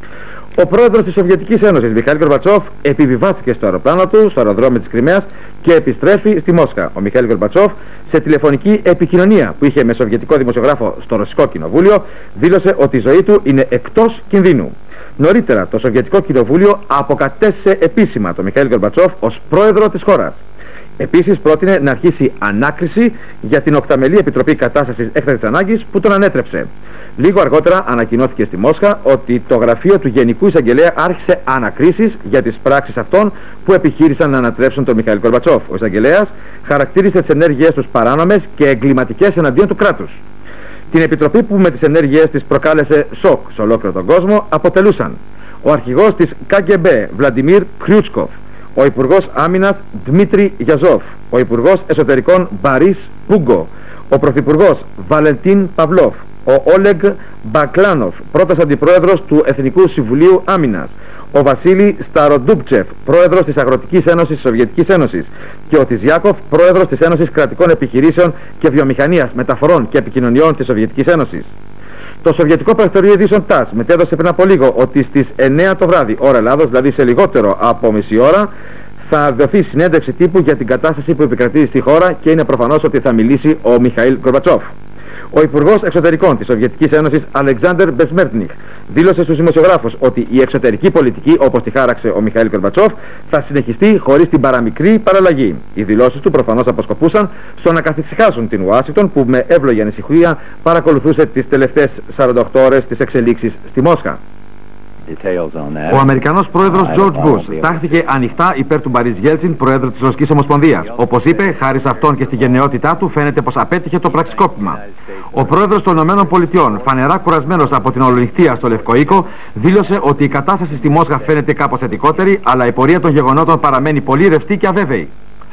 Ο πρόεδρος της Σοβιετικής Ένωσης, Μιχαήλ Γκορμπατσόφ, επιβιβάστηκε στο αεροπλάνο του, στο αεροδρόμιο της Κριμαίας και επιστρέφει στη Μόσχα. Ο Μιχαήλ Γκορμπατσόφ, σε τηλεφωνική επικοινωνία που είχε με σοβιετικό δημοσιογράφο στο Ρωσικό Κοινοβούλιο, δήλωσε ότι η ζωή του είναι εκτός κινδύνου. Νωρίτερα, το Σοβιετικό Κοινοβούλιο αποκατέστησε επίσημα τον Μιχαήλ Γκορμπατσόφ ως πρόεδρο της χώρας. Επίσης, πρότεινε να αρχίσει ανάκριση για την οκταμελή Επιτροπή Κατάστασης Έκτακτης Ανάγκης που τον ανέτρεψε. Λίγο αργότερα ανακοινώθηκε στη Μόσχα ότι το γραφείο του Γενικού Εισαγγελέα άρχισε ανακρίσεις για τις πράξεις αυτών που επιχείρησαν να ανατρέψουν τον Μιχαήλ Γκορμπατσόφ. Ο εισαγγελέας χαρακτήρισε τις ενέργειές τους παράνομες και εγκληματικές εναντίον του κράτους. Την επιτροπή που με τις ενέργειές της προκάλεσε σοκ σε ολόκληρο τον κόσμο αποτελούσαν ο αρχηγός της KGB Βλαντιμίρ Κρούτσκοφ, ο Υπουργός Άμυνας Δμίτρι Γιαζόφ, ο Υπουργός Εσωτερικών Μπαρίς Πούγκο, ο Πρωθυπουργός Βαλεντίν Παυλόφ, ο Όλεγκ Μπακλάνοφ, πρώτος αντιπρόεδρος του Εθνικού Συμβουλίου Άμυνας, ο Βασίλη Σταροντούπτσεφ, πρόεδρος της Αγροτικής Ένωσης της Σοβιετικής Ένωσης και ο Τιζιάκοφ, πρόεδρος της Ένωσης Κρατικών Επιχειρήσεων και Βιομηχανίας, Μεταφορών και Επικοινωνιών της Σοβιετικής Ένωσης. Το Σοβιετικό Πρακτορείο Ειδήσεων ΤΑΣ μετέδωσε πριν από λίγο ότι στις 9 το βράδυ, ώρα Ελλάδος, δηλαδή σε λιγότερο από μισή ώρα, θα δοθεί συνέντευξη τύπου για την κατάσταση που επικρατεί στη χώρα και είναι προφανώς ότι θα μιλήσει ο Μιχαήλ Γκορμπατσόφ. Ο Υπουργός Εξωτερικών της Σοβιετικής Ένωσης, Αλεξάνδερ Μπεσμέρτνιχ, δήλωσε στους δημοσιογράφους ότι η εξωτερική πολιτική, όπως τη χάραξε ο Μιχαήλ Γκορμπατσόφ, θα συνεχιστεί χωρίς την παραμικρή παραλλαγή. Οι δηλώσεις του προφανώς αποσκοπούσαν στο να καθησυχάσουν την Ουάσιγκτον, που με εύλογη ανησυχία παρακολουθούσε τις τελευταίες 48 ώρες τις εξελίξεις στη Μόσχα. Ο Αμερικανός πρόεδρος George Bush τάχθηκε ανοιχτά υπέρ του Μπαρίς Γέλτσιν, πρόεδρου της Ρωσικής Ομοσπονδίας. Όπως είπε, χάρη σε αυτόν και στη γενναιότητά του, φαίνεται πως απέτυχε το πραξικόπημα. Ο πρόεδρος των ΗΠΑ, φανερά κουρασμένος από την ολονυχτία στο Λευκό Οίκο, δήλωσε ότι η κατάσταση στη Μόσχα φαίνεται κάπως θετικότερη, αλλά η πορεία των γεγονότων παραμένει πολύ ρευστή και αβέβαιη.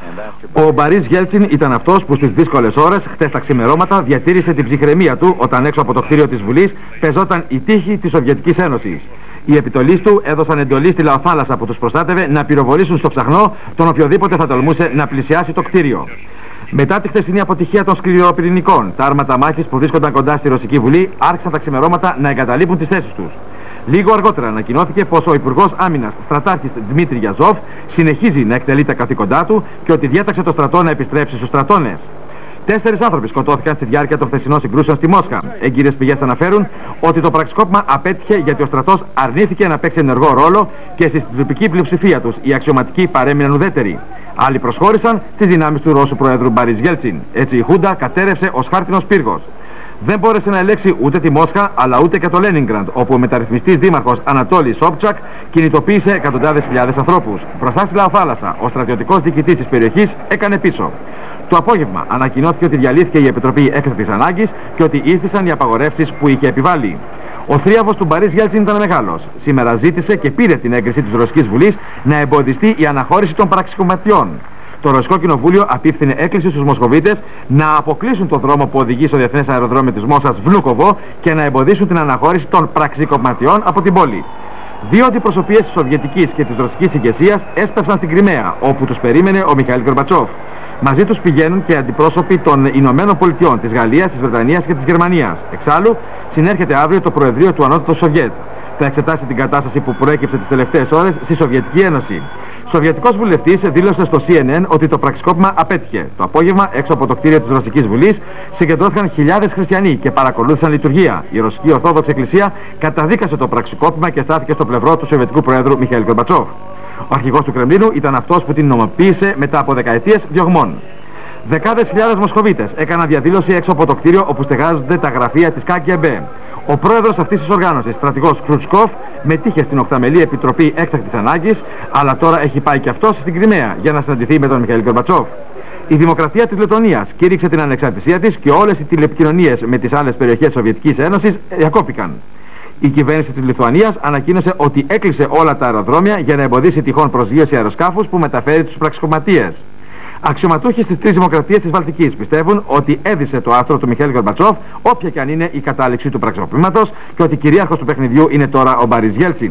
Ο Μπαρίς Γέλτσιν ήταν αυτός που στις δύσκολες ώρες, χτες τα ξημερώματα, διατήρησε την ψυχραιμία του όταν έξω από το κτίριο της Βουλής πεζόταν η τύχη της Σοβιετικής Ένωσης. Οι επιτολείς του έδωσαν εντολή στη λαοθάλασσα που τους προστάτευε να πυροβολήσουν στο ψαχνό τον οποιοδήποτε θα τολμούσε να πλησιάσει το κτίριο. Μετά τη χθεσινή αποτυχία των σκληροπυρηνικών, τα άρματα μάχης που βρίσκονταν κοντά στη Ρωσική Βουλή άρχισαν τα ξημερώματα να εγκαταλείπουν τις θέσεις τους. Λίγο αργότερα ανακοινώθηκε πως ο Υπουργός Άμυνας, στρατάρχης Δημήτρη Γιαζόφ, συνεχίζει να εκτελεί τα καθήκοντά του και ότι διέταξε το στρατό να επιστρέψει στους στρατώνες. 4 άνθρωποι σκοτώθηκαν στη διάρκεια των χθεσινών συγκρούσεων στη Μόσχα. Έγκυρες πηγές αναφέρουν ότι το πραξικόπημα απέτυχε γιατί ο στρατός αρνήθηκε να παίξει ενεργό ρόλο και στη συντριπτική πλειοψηφία τους οι αξιωματικοί παρέμειναν ουδέτεροι. Άλλοι προσχώρησαν στις δυνάμεις του Ρώσου Προέδρου Μπαρίς Γέλτσιν. Έτσι η Χούντα κατέρευσε ως χάρτινος πύργος. Δεν μπόρεσε να ελέγξει ούτε τη Μόσχα αλλά ούτε και το Λένινγκραντ, όπου ο μεταρρυθμιστής δήμαρχος Ανατόλη Σόμπτσακ κινητοποίησε εκατοντάδες χιλιάδες ανθρώπους. Μπροστά στη λαοθάλασσα, ο στρατιωτικός διοικητής της περιοχής έκανε πίσω. Το απόγευμα ανακοινώθηκε ότι διαλύθηκε η Επιτροπή Έκτακτης Ανάγκης και ότι ήρθαν οι απαγορεύσεις που είχε επιβάλει. Ο θρίαβος του Μπαρίς Γέλτσιν ήταν μεγάλος. Σήμερα ζήτησε και πήρε την έγκριση της Ρωσικής Βουλής να εμποδιστεί η αναχώρηση των πραξικοπηματιών. Το Ρωσικό Κοινοβούλιο απίφθινε έκκληση στους Μοσχοβίτες να αποκλείσουν τον δρόμο που οδηγεί στο διεθνές αεροδρόμιο της Μόσχας Βλούκοβο και να εμποδίσουν την αναχώρηση των πραξικοπηματιών από την πόλη. 2 αντιπροσωπείες της Σοβιετικής και της Ρωσικής ηγεσίας έσπευσαν στην Κριμαία, όπου τους περίμενε ο Μιχαήλ Γκορμπατσόφ. Μαζί τους πηγαίνουν και αντιπρόσωποι των Ηνωμένων Πολιτειών, της Γαλλίας, της Βρετανίας και της Γερμανίας. Εξάλλου, συνέρχεται αύριο το Προεδρείο του Ανώτατου Σοβιέτ. Θα εξετάσει την κατάσταση που προέκυψε τις τελευταίες ώρες στη Σοβιετική Ένωση. Σοβιετικός βουλευτής δήλωσε στο CNN ότι το πραξικόπημα απέτυχε. Το απόγευμα, έξω από το κτίριο της Ρωσικής Βουλής, συγκεντρώθηκαν χιλιάδες χριστιανοί και παρακολούθησαν λειτουργία. Η Ρωσική Ορθόδοξη Εκκλησία καταδίκασε το πραξικόπημα και στάθηκε στο πλευρό του Σοβιετικού Προέδρου Μιχαήλ Γκορμπατσόφ. Ο αρχηγός του Κρεμλίνου ήταν αυτός που την νομοποίησε μετά από δεκαετίες διωγμών. Δεκάδες χιλιάδες Μοσχοβίτες έκαναν διαδήλωση έξω από το κτίριο όπου στεγάζονται τα γραφεία της KGB. Ο πρόεδρος αυτής της οργάνωσης, στρατηγός Κρουτσκόφ, μετήχε στην 8μελή Επιτροπή Έκτακτης Ανάγκης, αλλά τώρα έχει πάει και αυτός στην Κριμαία για να συναντηθεί με τον Μιχαήλ Γκορμπατσόφ. Η Δημοκρατία της Λετωνίας κήρυξε την ανεξαρτησία της και όλες οι τηλεπικοινωνίες με τις άλλες περιοχές της Σοβιετικής Ένωσης διακόπηκαν. Η κυβέρνηση της Λιθουανίας ανακοίνωσε ότι έκλεισε όλα τα αεροδρόμια για να εμποδίσει τυχόν προσγείωση αεροσκάφους που μεταφέρει τους πραξικοπηματίες. Αξιωματούχοι στις 3 δημοκρατίες της Βαλτικής πιστεύουν ότι έδισε το άστρο του Μιχαήλ Γκορμπατσόφ, όποια και αν είναι η κατάληξη του πραξικοπήματος, και ότι κυρίαρχος του παιχνιδιού είναι τώρα ο Μπαρίς Γέλτσιν.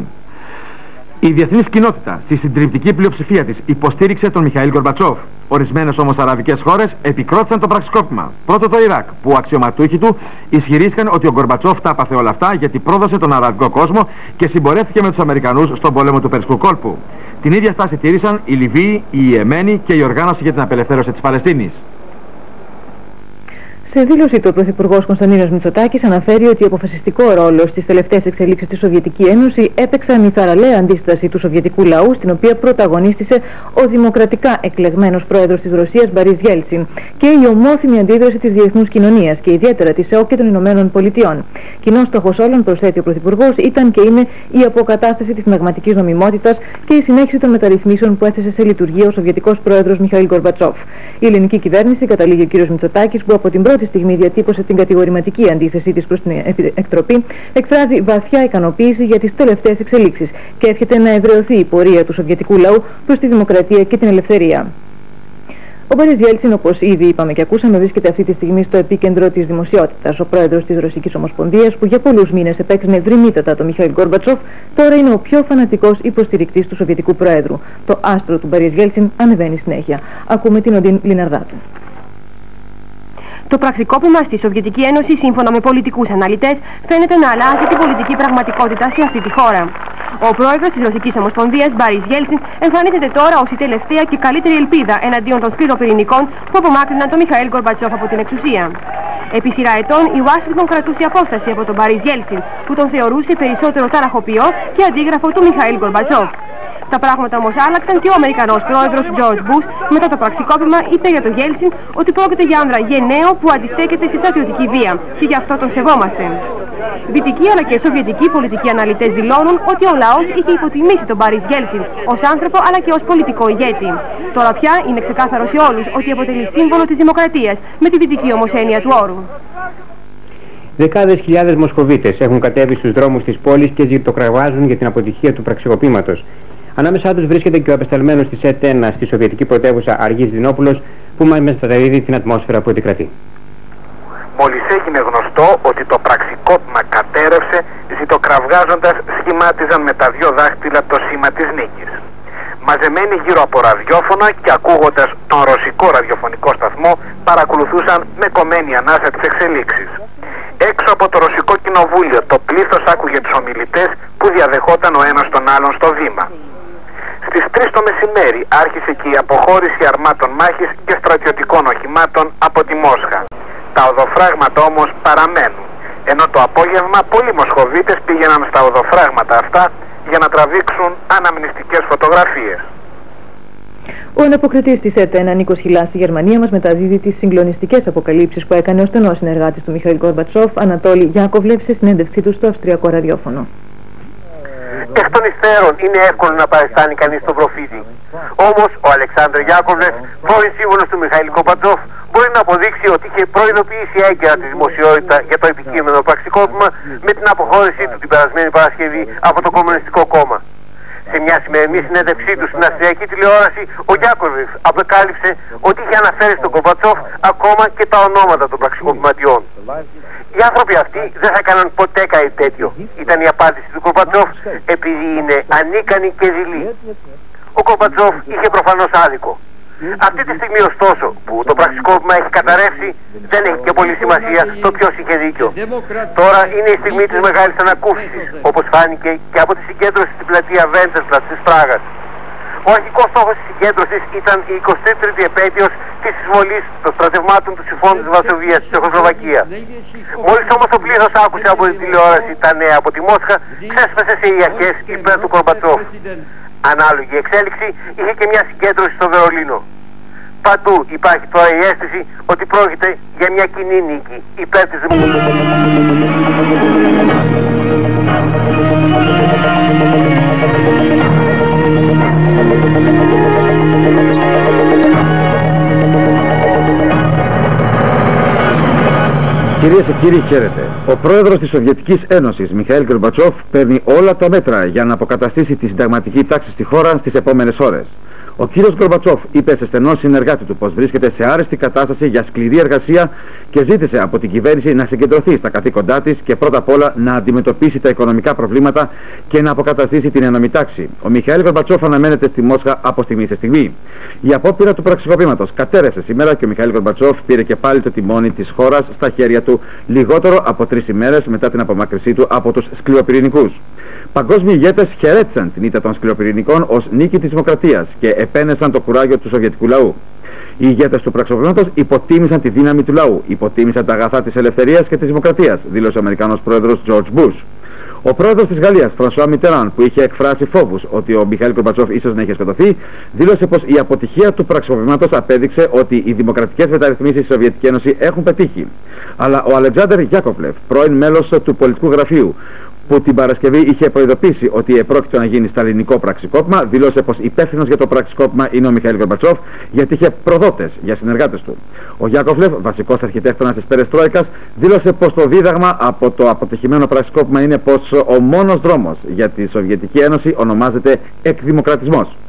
Η διεθνής κοινότητα στη συντριπτική πλειοψηφία της υποστήριξε τον Μιχαήλ Γκορμπατσόφ. Ορισμένες όμως αραβικές χώρες επικρότησαν το πραξικόπημα. Πρώτο το Ιράκ, που αξιωματούχοι του ισχυρίστηκαν ότι ο Γκορμπατσόφ τα έπαθε όλα αυτά γιατί πρόδωσε τον αραβικό κόσμο και συμπορεύτηκε με τους Αμερικανούς στον πόλεμο του Περσικού κόλπου. Την ίδια στάση τήρησαν η Λιβύη, η Ιεμένη και η Οργάνωση για την Απελευθέρωση της Παλαιστίνης. Σε δήλωση του, ο Πρωθυπουργός Κωνσταντίνος Μητσοτάκης αναφέρει ότι αποφασιστικό ρόλο στις τελευταίες εξελίξεις στη Σοβιετική Ένωση έπαιξαν η θαραλέα αντίσταση του Σοβιετικού λαού, στην οποία πρωταγωνίστησε ο δημοκρατικά εκλεγμένος πρόεδρος της Ρωσίας Μπαρίς Γέλτσιν, και η ομόθυμη αντίδραση της διεθνούς κοινωνίας και ιδιαίτερα της ΕΟΚ και των Ηνωμένων Πολιτειών. Κοινός στόχος όλων, προσθέτει ο Πρωθυπουργός, ήταν και είναι η αποκατάσταση της συνταγματικής νομιμότητας και η συνέχιση των μεταρρυθμίσεων που έθεσε σε λειτουργία ο Σοβιετικός πρόεδρος Μιχαήλ Γκορμπατσόφ. Η ελληνική κυβέρνηση, καταλήγει ο κ. Μητσοτάκης, που από την πρώτη στιγμή διατύπωσε την κατηγορηματική αντίθεσή της προς την εκτροπή, εκφράζει βαθιά ικανοποίηση για τις τελευταίες εξελίξεις και εύχεται να εδραιωθεί η πορεία του Σοβιετικού λαού προς τη δημοκρατία και την ελευθερία. Ο Μπαρίς Γέλτσιν, όπως ήδη είπαμε και ακούσαμε, βρίσκεται αυτή τη στιγμή στο επίκεντρο της δημοσιότητας. Ο πρόεδρος της Ρωσικής Ομοσπονδίας, που για πολλούς μήνες επέκρινε δρυμύτατα τον Μιχαήλ Γκορμπατσόφ, τώρα είναι ο πιο φανατικός υποστηρικτής του Σοβιετικού Προέδρου. Το άστρο του Μπαρίς Γέλτσιν ανεβαίνει συνέχεια. Ακούμε την Οντίν Λιναρδάτου. Το πραξικόπημα στη Σοβιετική Ένωση, σύμφωνα με πολιτικούς αναλυτές, φαίνεται να αλλάζει την πολιτική πραγματικότητα σε αυτή τη χώρα. Ο πρόεδρος της Ρωσικής Ομοσπονδίας, Μπαρίς Γέλτσιν, εμφανίζεται τώρα ως η τελευταία και καλύτερη ελπίδα εναντίον των σκληροπυρηνικών που απομάκρυναν τον Μιχαήλ Γκορμπατσόφ από την εξουσία. Επί σειρά ετών η Ουάσιγκτον κρατούσε απόσταση από τον Μπαρίς Γέλτσιν, που τον θεωρούσε περισσότερο ταραχοποιό και αντίγραφο του Μιχαήλ Γκορμπατσόφ. Τα πράγματα όμως άλλαξαν και ο Αμερικανός πρόεδρος George Bush μετά το πραξικόπημα είπε για τον Γέλτσιν ότι πρόκειται για άνδρα γενναίο που αντιστέκεται στη στρατιωτική βία και γι' αυτό τον σεβόμαστε. Δυτικοί αλλά και σοβιετικοί πολιτικοί αναλυτές δηλώνουν ότι ο λαός είχε υποτιμήσει τον Μπαρίς Γέλτσιν ως άνθρωπο αλλά και ως πολιτικό ηγέτη. Τώρα πια είναι ξεκάθαρο σε όλους ότι αποτελεί σύμβολο της δημοκρατίας με τη δυτική όμως έννοια του όρου. Δεκάδες χιλιάδες Μοσχοβίτες έχουν κατέβει στους δρόμους της πόλης και ζητοκραβάζουν για την αποτυχία του πραξικοπήματος. Ανάμεσά τους βρίσκεται και ο απεσταλμένος της ΕΤ1 στη σοβιετική πρωτεύουσα Αργής Δινόπουλος, που μας μεταδίδει την ατμόσφαιρα που επικρατεί. Μόλις έγινε γνωστό ότι το πραξικόπημα κατέρευσε, ζητοκραυγάζοντας σχημάτιζαν με τα δυο δάχτυλα το σήμα της νίκης. Μαζεμένοι γύρω από ραδιόφωνα και ακούγοντας τον ρωσικό ραδιοφωνικό σταθμό, παρακολουθούσαν με κομμένη ανάσα τις εξελίξεις. Έξω από το ρωσικό κοινοβούλιο το πλήθος άκουγε τους ομιλητές που διαδεχόταν ο ένας τον άλλον στο βήμα. Στις 3 το μεσημέρι άρχισε και η αποχώρηση αρμάτων μάχης και στρατιωτικών οχημάτων από τη Μόσχα. Τα οδοφράγματα όμως παραμένουν, ενώ το απόγευμα πολλοί Μοσχοβίτες πήγαιναν στα οδοφράγματα αυτά για να τραβήξουν αναμνηστικές φωτογραφίες. Ο αναποκριτής της ΕΤ1 Νίκος Χιλάς στη Γερμανία μας μεταδίδει τις συγκλονιστικές αποκαλύψεις που έκανε ο στενός συνεργάτης του Μιχαήλ Γκορμπατσόφ, Ανατόλη Γιάκοβλεφ, σε συνέντευξή του στο αυστριακό ραδιόφωνο. Εκ των υστέρων είναι εύκολο να παριστάνει κανείς τον προφήτη. Όμως ο Αλεξάνδρ Γιάκοβλεφ, πρώην σύμβολος του Μιχαήλ Γκορμπατσόφ, μπορεί να αποδείξει ότι είχε προειδοποιήσει έγκαιρα τη δημοσιότητα για το επικείμενο πραξικόπημα με την αποχώρησή του την περασμένη Παρασκευή από το Κομμουνιστικό Κόμμα. Σε μια σημερινή συνέντευξή του στην αυστριακή τηλεόραση, ο Γιάκοβλεφ αποκάλυψε ότι είχε αναφέρει στον Γκορμπατσόφ ακόμα και τα ονόματα των πραξικοπηματιών. Οι άνθρωποι αυτοί δεν θα έκαναν ποτέ κάτι τέτοιο, ήταν η απάντηση του Γκορμπατσόφ, επειδή είναι ανίκανοι και δειλοί. Ο Γκορμπατσόφ είχε προφανώς άδικο. Αυτή τη στιγμή ωστόσο που το πραξικόπημα έχει καταρρεύσει, δεν έχει και πολύ σημασία το ποιος είχε δίκιο. Τώρα είναι η στιγμή της μεγάλης ανακούφισης, όπως φάνηκε και από τη συγκέντρωση στην πλατεία Βέντερπλατς της Πράγας. Ο αρχικός στόχος της συγκέντρωσης ήταν η 23η επέτειος της εισβολής των στρατευμάτων του Συμφώνου της Βασοβίας στη Τσεχοσλοβακία. Μόλις όμως το πλήθος άκουσε από την τηλεόραση τα νέα από τη Μόσχα, ξέσπασε σε ιαχές υπέρ του Γκορμπατσόφ. Ανάλογη εξέλιξη είχε και μια συγκέντρωση στο Βερολίνο. Παντού υπάρχει τώρα η αίσθηση ότι πρόκειται για μια κοινή νίκη υπέρ της δημοκρατίας. Κυρίες και κύριοι, χαίρετε. Ο πρόεδρος της Σοβιετικής Ένωσης, Μιχαήλ Γκορμπατσόφ, παίρνει όλα τα μέτρα για να αποκαταστήσει τη συνταγματική τάξη στη χώρα στις επόμενες ώρες. Ο κύριος Γκορμπατσόφ είπε σε στενό συνεργάτη του πως βρίσκεται σε άρεστη κατάσταση για σκληρή εργασία και ζήτησε από την κυβέρνηση να συγκεντρωθεί στα καθήκοντά της και πρώτα απ' όλα να αντιμετωπίσει τα οικονομικά προβλήματα και να αποκαταστήσει την ενόμη τάξη. Ο Μιχαήλ Γκορμπατσόφ αναμένεται στη Μόσχα από στιγμή σε στιγμή. Η απόπειρα του πραξικοπήματος κατέρευσε σήμερα και ο Μιχαήλ Γκορμπατσόφ πήρε και πάλι το τιμόνι της χώρας στα χέρια του λιγότερο από 3 ημέρες μετά την απομάκρυσή του από τους σκληροπυρηνικούς. Παγκόσμιοι ηγέτες χαιρέτησαν την ήττα των σκληροπυρηνικών ως νίκη της δημοκρατίας και επένεσαν το κουράγιο του σοβιετικού λαού. Οι ηγέτες του πραξικοπήματος υποτίμησαν τη δύναμη του λαού, υποτίμησαν τα αγαθά της ελευθερίας και της δημοκρατίας, δήλωσε ο Αμερικανός πρόεδρος George Bush. Ο πρόεδρος της Γαλλίας, Φρανσουά Μιτεράν, που είχε εκφράσει φόβους ότι ο Μιχαήλ Γκορμπατσόφ ίσως να είχε σκοτωθεί, δήλωσε πως η αποτυχία του πραξικοπήματος απέδειξε ότι οι δημοκρατικές μεταρρυθμίσεις στη Σοβιετική Ένωση έχουν πετύχει. Αλλά ο Αλεξάνδρ Γιάκοβλεφ, πρώην μέλος του πολιτικού γραφείου, που την Παρασκευή είχε προειδοποιήσει ότι επρόκειτο να γίνει σταλινικό πραξικόπημα, δήλωσε πως υπεύθυνος για το πραξικόπημα είναι ο Μιχαήλ Γκορμπατσόφ, γιατί είχε προδότες για συνεργάτες του. Ο Γιάκοβλεφ, βασικός αρχιτέκτονας της Περεστρόικας, δήλωσε πως το δίδαγμα από το αποτυχημένο πραξικόπημα είναι πως ο μόνος δρόμος για τη Σοβιετική Ένωση ονομάζεται εκδημοκρατισμός.